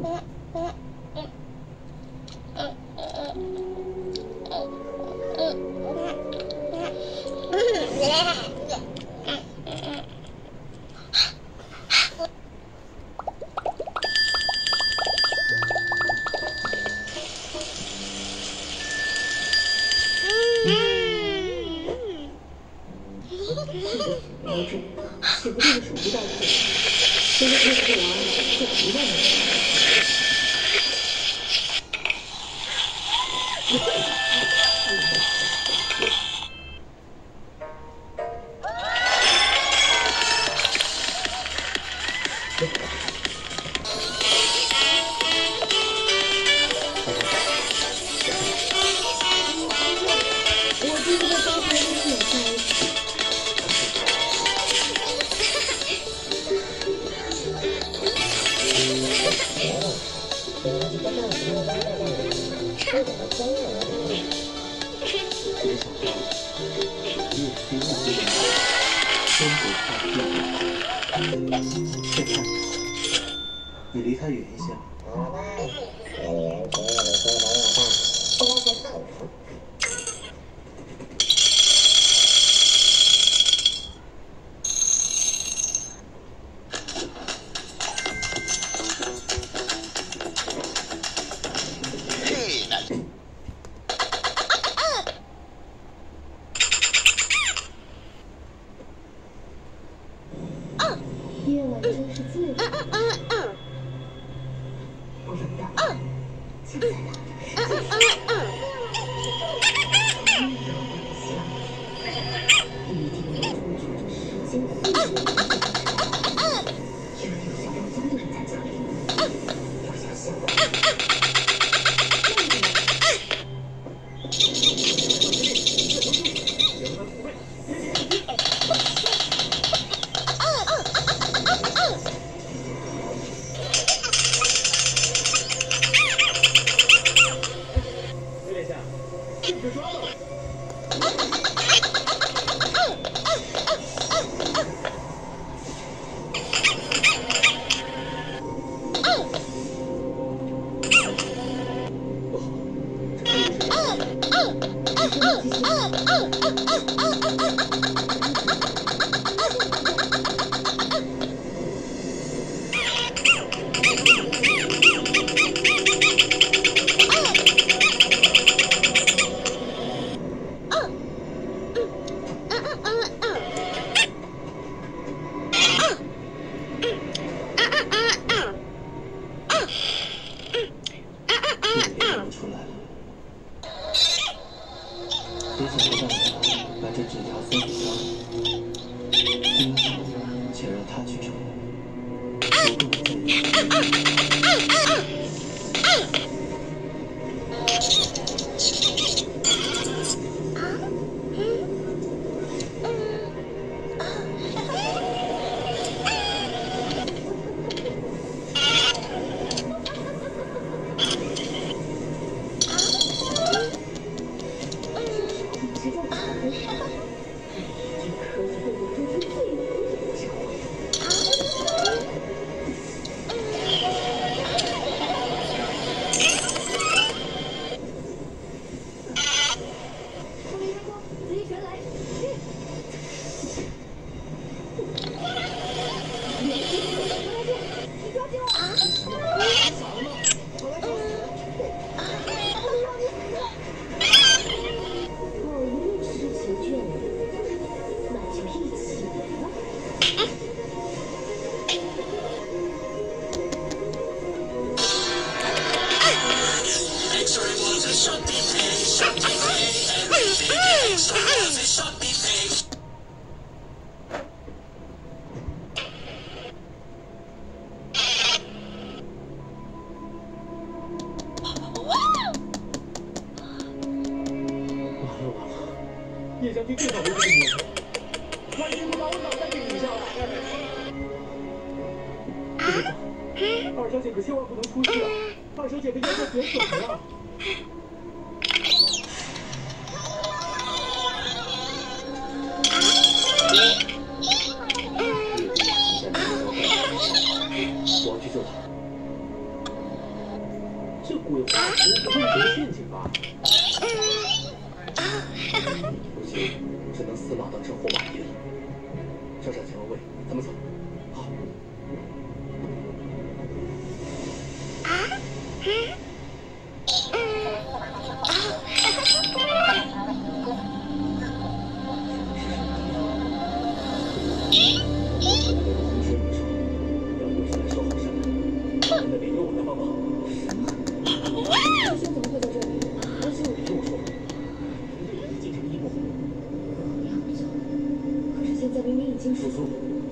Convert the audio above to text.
你离他远一些。 夜晚真是自由。不知道，现在打着世界上同一个幻想，一定要追逐着时间速度。这里有小肉松的人在这里，要小心。 出来了，别想没办法把这纸条送给他，且让他去承认，不跟我在一起。 叶将军最好留着你，完全不把我脑袋给拧下来。别走，二小姐可千万不能出事啊！二小姐的腰快减损了。 我去救他。 鬼画符不会有陷阱吧？不行，只能死马当成活马医了。上山前卫，咱们走。好。 现在明明已经叔叔，